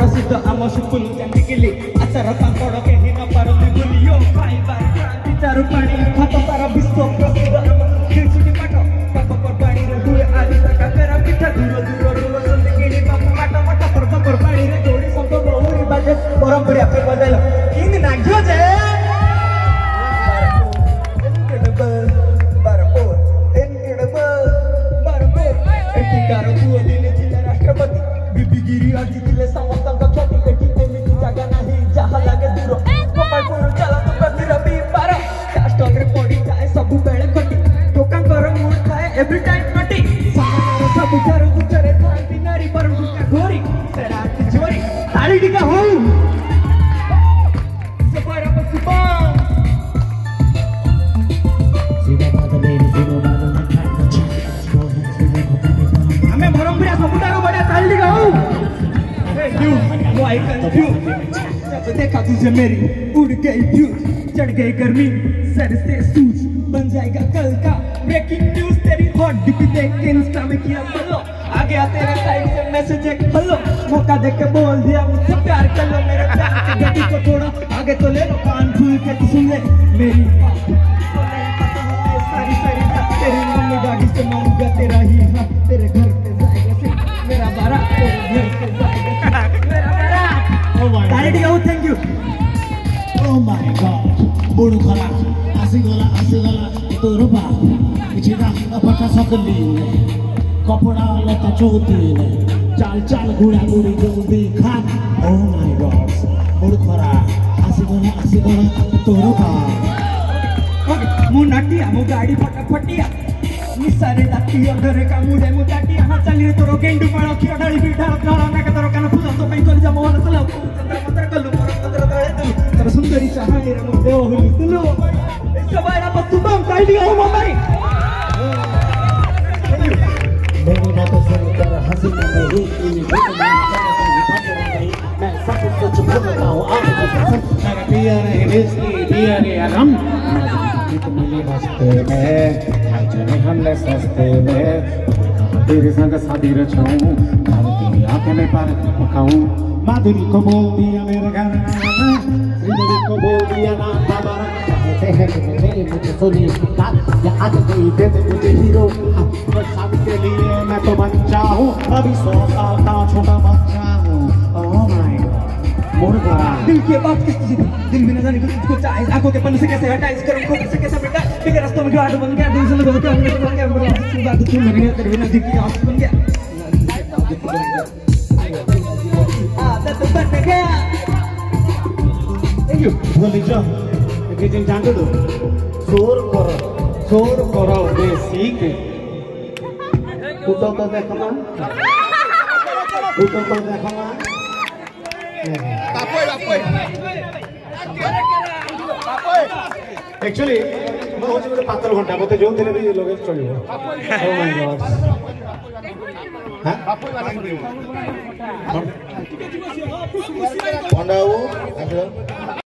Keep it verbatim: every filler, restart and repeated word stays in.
प्रसिद्ध आम सुपुल चांदिकिली आचार पापड़ केही न पारती बुलियो खाइबार क्रांति चारु पानी भात सारा विश्व प्रसिद्ध आम खिचुड़ी पाट पाप पर्वाणी रे हुए आदि काकेरा पिठा दूर दूर रूल चांदिकिली बापू काट मट पर्व पर्वाणी रे जोड़ी शब्द बहुरी बाजे परंपरा पे बजाइल इन नाग्यो जे राष्ट्रपति बिबिगिरी आज जिले समस्त क्षति एटी एमिति जगह नहीं जहाँ लगे दूर गोपालपुर चला तो प्रति रवि पार स्टॉक रे पड़ी जाए सब बेले कटी टोका कर मूड खाए एवरी टाइम नटी सारा सब चार गुचरे खांती नारी पर गुका घोरी तेरा तिजोरी ताली टिका हो सफारा पसुबा सीधा बात मेरी जीरो बात में हमें भरमपुरा सबुटारो बड़ा ताली टिका हो यू वाई कंफ्यूज जब देखा तुझे मेरी उड़ गई फ्यूज चढ़ गई गर्मी सर से सूज बन जाएगा कल का ब्रेकिंग न्यूज तेरी हॉट डीपी देख के इंस्टा में किया फॉलो आ गया तेरे साइड से मैसेज एक हेलो मौका देख के बोल दिया मुझसे प्यार कर लो मेरे प्यार की गति को थोड़ा आगे तो ले लो कान खोल के तू सुन ले मेरी बात तो नहीं पता होती सारी सारी बात तेरी मम्मी डैडी से मांगूंगा तेरा ही हाथ तेरे घर पे जाएगा से मेरा बारात तेरे घर पे जाएगा मेरा बारात oh my god thank you oh my god बुढ़ खला आसी गला आसी गला तोर बा किछिना अपटा सकली कपड़ा लता चोती ने चाल चाल गुड़ा गुड़ी जल्दी खा ओ माय गॉड बुढ़ खला आसी गला आसी गला तोर बा ओके मु नाटिया मु गाड़ी फटाफटिया निसारे लाठी अंधरे का मुडे मु टाटिया हां चली रे तोरो गेंडू माळो खियो डाली बिठा काळा नाक तोरो कान फुल तो पई कली जा मोहन चला चंद्र मंत्र कल्लू मोर मंत्र तळे तू तर सुंदरी चाहाणी रे मु देव हुली तुलो सबायरा पतुबम ताली हो मम्मी मेरी बातों से कर हंसी में ही मैं सब कुछ भूल रहा हूं आप मेरा पिया रे रिश्ती पिया रे आराम मिली रास्ते में जाने हमने सस्ते में तेरे संग शादी रचाऊं तेरी आंखें में पार पकाऊं माधुरी को बोल दिया मेरे घर श्रीदेवी को बोल दिया ना बाबा कहते हैं कि मेरे मुझे सुनी बात या आज कोई दे दे मुझे हीरो बस शादी के लिए मैं तो बच्चा हूँ अभी सौ साल का छोटा बच्चा हूँ ओह माय गॉड मुर्गा दिल की बात किस चीज़ की दिल में न जाने कुछ को चाहे आंखों के पन्ने से कैसे हटाए इस कर्म को कैसे कैसे बेटा बिगर रास्तों में गाड़ बन गया दिल से लगा के अंदर बन गया मेरा सुबह तो मेरे लिए तेरे बिना दिल की आंख बन गया आदत बन गया थैंक यू बोली जा ये जिन जान दो शोर करो शोर करो बेसी के कुतो तो देखो ना कुतो तो देखो ना Apoy, apoy. एक्चुअली मैं होची गोटे पातर घंटा मते जो दिन भी लगे चलिबो ओ माय गॉड हां Honda